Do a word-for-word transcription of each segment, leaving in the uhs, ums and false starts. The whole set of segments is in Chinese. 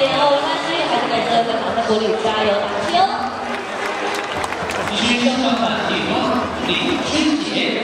点哦，没关系，还是给这个掌声鼓励，加油打气哦！ 继续香港版女王林俊杰。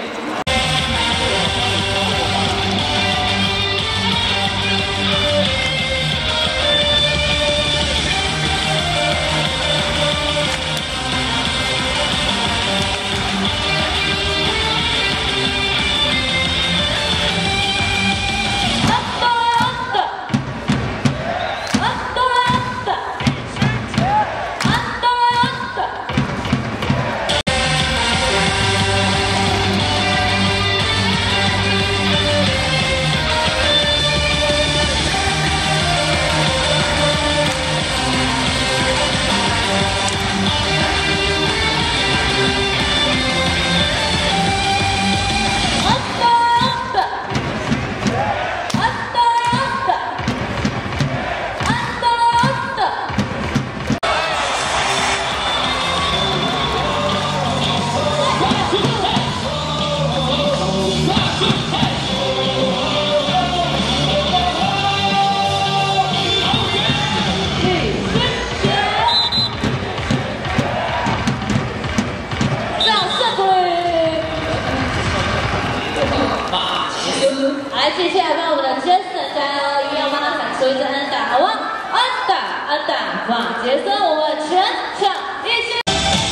来，接下来帮我们的 Jason 加油，一定要帮他闪出一支安打，好不好？安打，安打，马杰森，我们全场一起。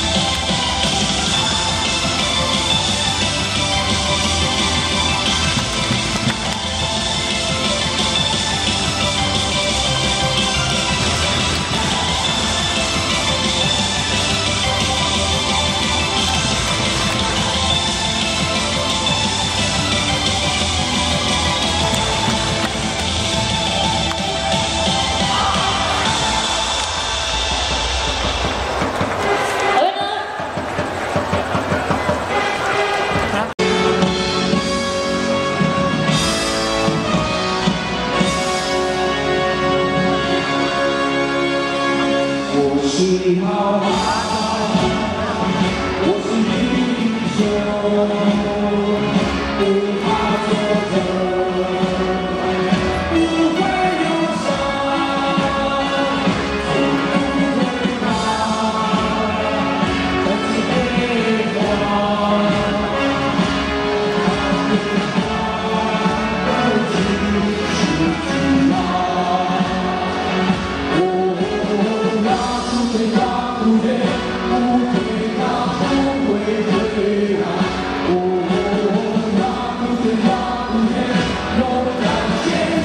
你好，我是英雄，不怕挫折，不会忧伤，不会怕，再次悲欢，不计数之外。 最大不退，不退让，不会退让。哦，那不退，那不退，勇敢坚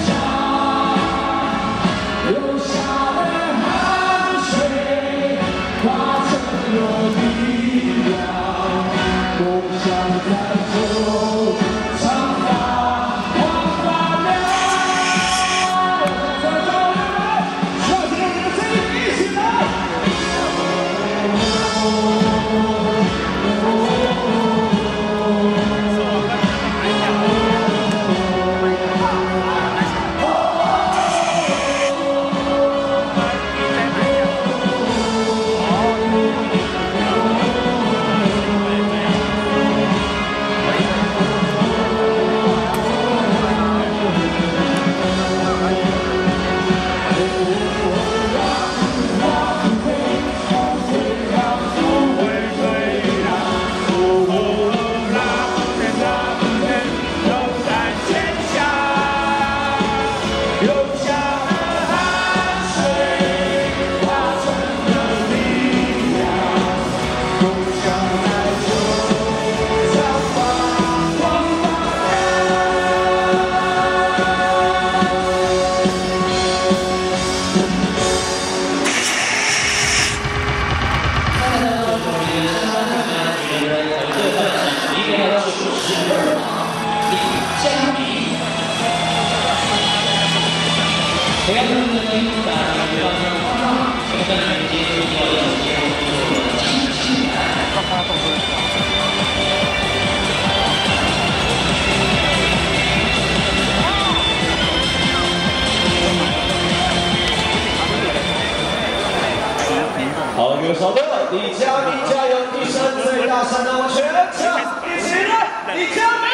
强，流下的汗水化成了力量，梦想在手上发光发亮。在座的人，让你们的声音一起来！ 谁要是能打比方说，这个在连接就要有些做进行来。 好，有手的，你加你加油，一声最大声的，我全场一起来，你加油！